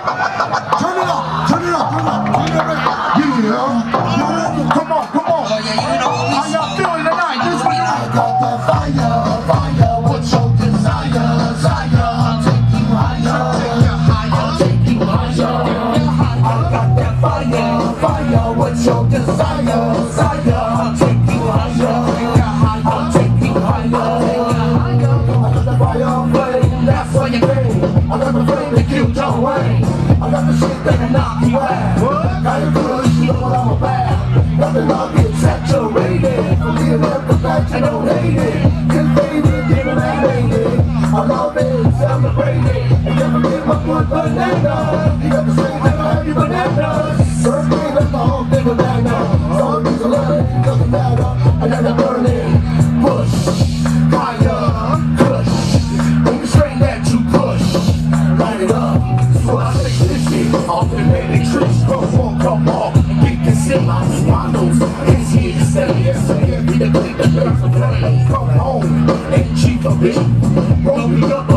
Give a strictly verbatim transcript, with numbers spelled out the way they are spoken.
Turn it up, turn it up, turn it up. Yeah. Come on, come on. Oh yeah, you know what we How y'all feeling tonight? This one. I got that fire, fire. What's your desire, desire? I'll take you higher, I'll take you higher. I got that fire, fire. What's your desire, desire? I'll take you higher, I'll take you higher. I got the fire flame, that's why you came. I got the flame that killed John Wayne. I got the shit that'll knock you out. Got it good, you know what I'm about. Got the love get saturated. From being there for fact, you don't hate it. Get faded, get eliminated. I love it, celebrate it. And never get my foot banana. You got the same type of happy bananas. First thing, that's the whole thing of banana. Some things are love, it doesn't matter. I got the burning push, fire, push. When you straight that you push, light it up. So I say this shit off the matrix. Come on, come on, get the same Marijuanos. It's here to stay, yes, sir. Be the click that makes the play. Come home, ain't cheap a bit. Roll me up.